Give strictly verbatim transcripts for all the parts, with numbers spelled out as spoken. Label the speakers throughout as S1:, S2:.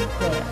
S1: player.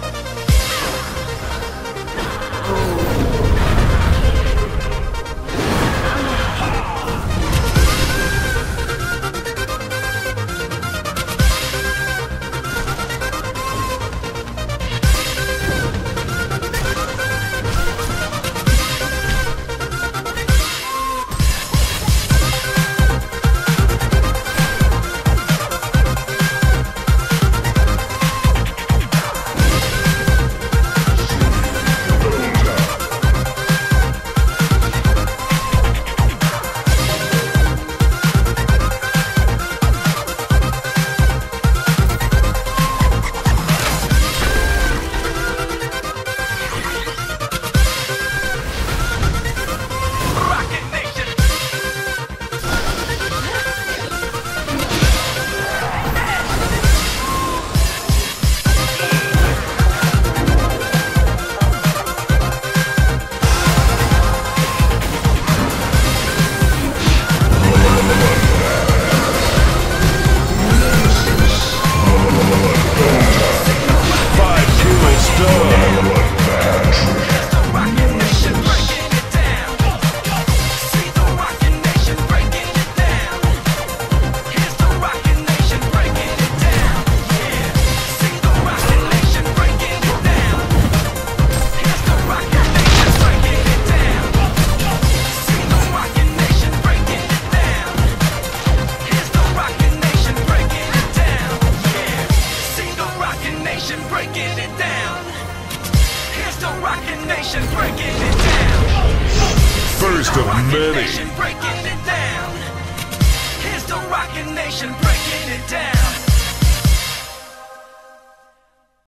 S2: Breaking it down. Here's the Rockin' Nation breaking it down.
S3: First of many.
S2: Breaking it down. Here's the Rockin' Nation breaking it down.